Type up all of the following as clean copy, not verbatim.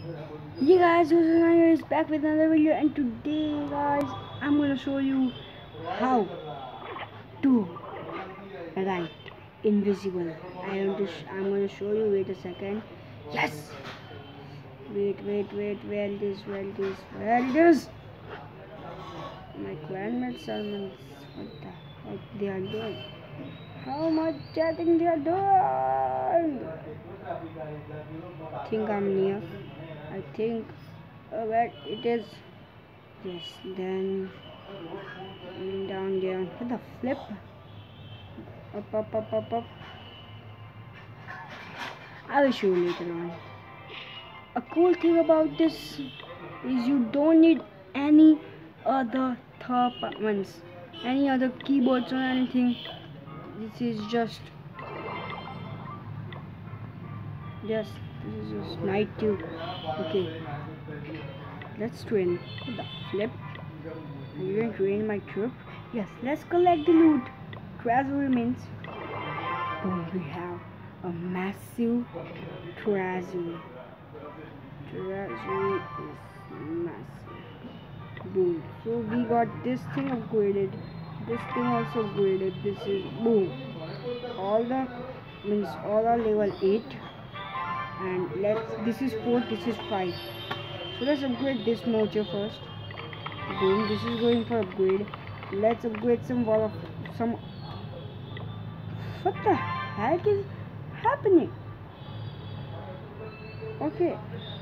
Hey guys, Usman is back with another video, and today guys I'm gonna show you how to write invisible. I'm gonna show you. Wait a second. Yes. Wait. Where it is? My clanmates are what the heck they are doing? How much chatting they are doing? Think I'm near. I think where it is. Yes, then down. What the flip? Up. I will show you later on. A cool thing about this is you don't need any other third ones, any other keyboards or anything. This is just this is just night too. Okay, let's train. What the flip? Are you going to train my troop? Yes, let's collect the loot. Treasure remains. Boom, we have a massive treasure. Treasure is massive. Boom. So we got this thing upgraded. This thing also upgraded. This is boom. All are level 8. And this is 4, this is 5. So let's upgrade this mojo first. Boom, this is going for upgrade. Let's upgrade some what the heck is happening? Okay,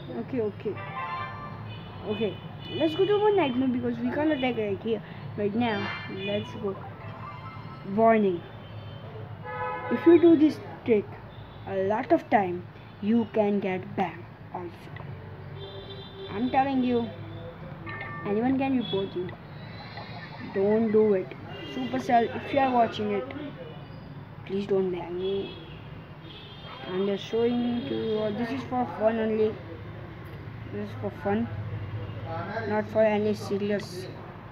let's go to one night mode because we can't attack right here right now. Let's go. Warning, if you do this trick a lot of time, you can get banned also. I'm telling you, anyone can report you. Don't do it. Supercell, if you are watching it, please don't ban me. I'm just showing to you. This is for fun only. This is for fun, not for any serious.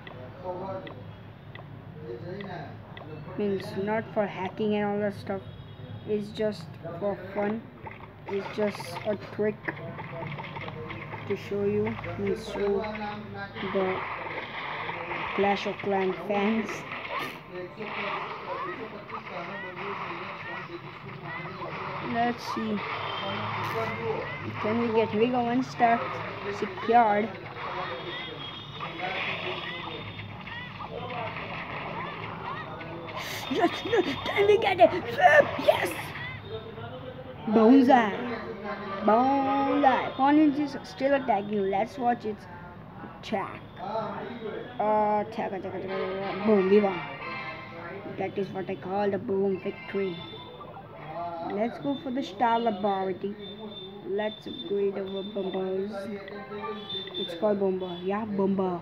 Means not for hacking and all that stuff. It's just for fun. It's just a trick to show you. Means show the Clash of Clans fans. Let's see. Can we get? We got 1 star secured. Yes, can we get it? Yes! Bonsai. Opponent is still attacking you. Let's watch its attack. Attack. Boom, we won. That is what I call the boom victory. Let's go for the star laboratory. Let's upgrade our bombers. It's called bomber. Yeah, bomber.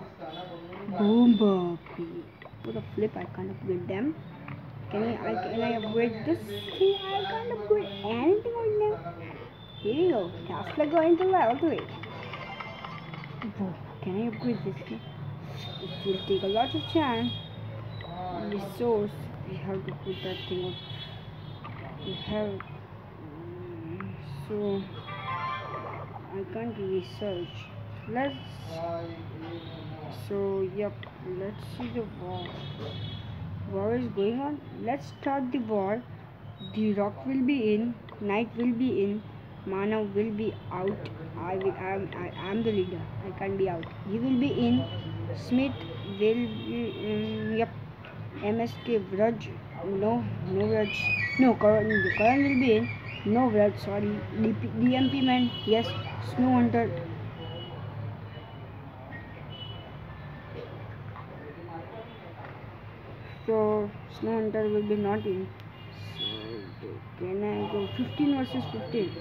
What a flip! I can't upgrade them. Can I upgrade this thing? I can't upgrade anything right now. Here we go. Tesla going to level 3. Whoa, can I upgrade this thing? It will take a lot of time. Resource. We have to put that thing up. We have. So I can't research. Yep. Let's see the war. War is going on. Let's start the war. The rock will be in. Knight will be in. Mana will be out. I am the leader. I can't be out. He will be in. Smith will be yep. MSK Vraj. No Vraj. No, Karan will be in. No Vraj, sorry. DMP man. Yes. Snow Hunter. So Snow Hunter will be not in. So can I go 15 versus 15?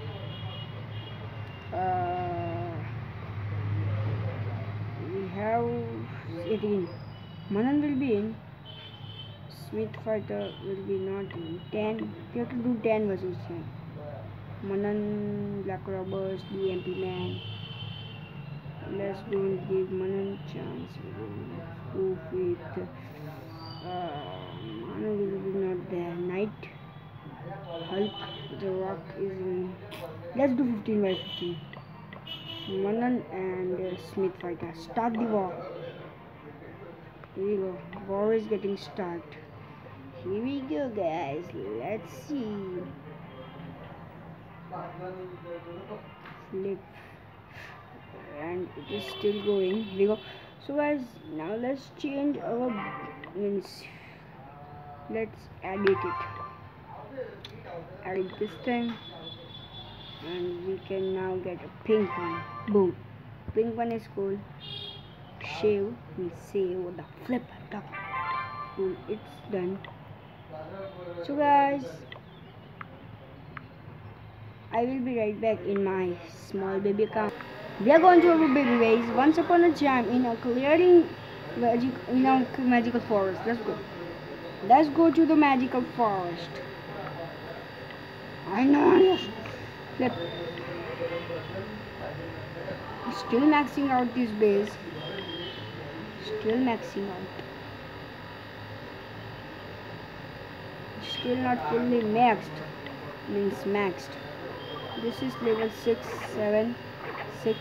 We have 18. Manan will be in. Smith Fighter will be not in. 10. We have to do 10 versus 10. Manan, Black Robbers, DMP Man. Let's don't give Manan chance. Go with Manu will be not there. Knight, Hulk, the Rock is in. Let's do 15 by 15. Manan and Smith fighter. Start the war. Here we go. War is getting started. Here we go, guys. Let's see. Flip. And it is still going. Here we go. So guys, now let's change our means. Let's edit it. Edit this time. And we can now get a pink one. Boom. Pink one is cool. Save. We save the flip. Boom. It's done. So guys, I will be right back in my small baby account. We are going to our baby ways. Once upon a time in a clearing in a magical forest. Let's go. Let's go to the magical forest. I know. Still maxing out this base. Still maxing out. Still not fully maxed. Means maxed. This is level 6, 7, 6,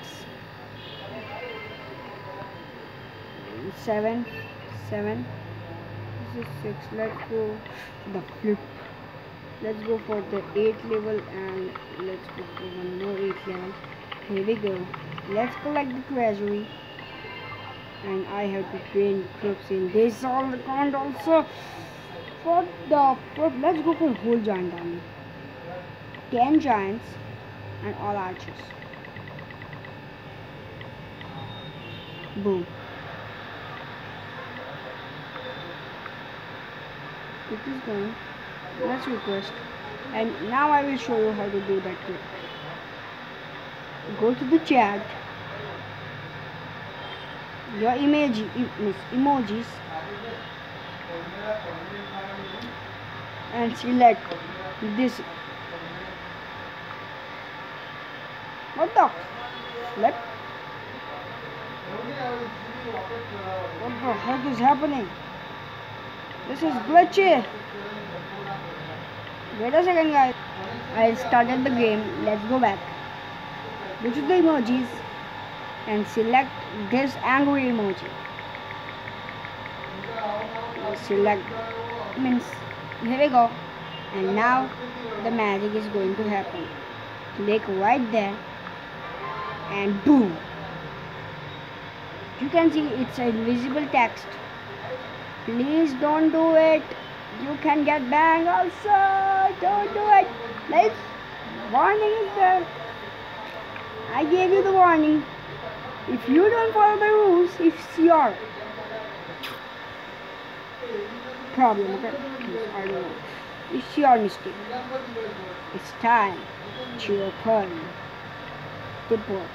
7, 7. This is 6. Let's go the flip. Let's go for the 8 level and let's go for one more 8 level. Here we go. Let's collect the treasury. And I have to train troops in this all account also. For the let's go for whole giant army. 10 giants and all archers. Boom. It is going. Let's request. And now I will show you how to do that trick. Go to the chat. Your emojis and select this. What the flip? What the heck is happening? This is glitchy. Wait a second, guys. I started the game. Let's go back. Go to the emojis and select this angry emoji. Select means here we go. And now the magic is going to happen. Click right there and boom. You can see it's invisible text. Please don't do it. You can get banned also. Don't do it. Let's warning is there. I gave you the warning. If you don't follow the rules, it's your problem. Okay? I don't know. It's your mistake. It's time to open the board.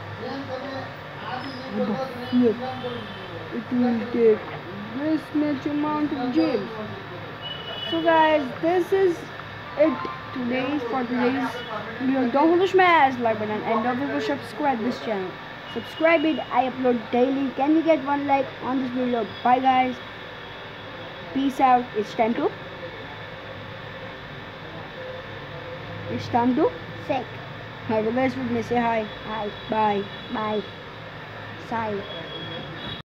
Look, it will take this much amount of gems. So guys, this is it for today's video. Don't forget to smash like button and don't forget to subscribe this channel. Subscribe it. I upload daily. Can you get one like on this video? Bye guys. Peace out. It's time to say. Have the best with me. Say hi. Hi. Bye. Bye. Silent.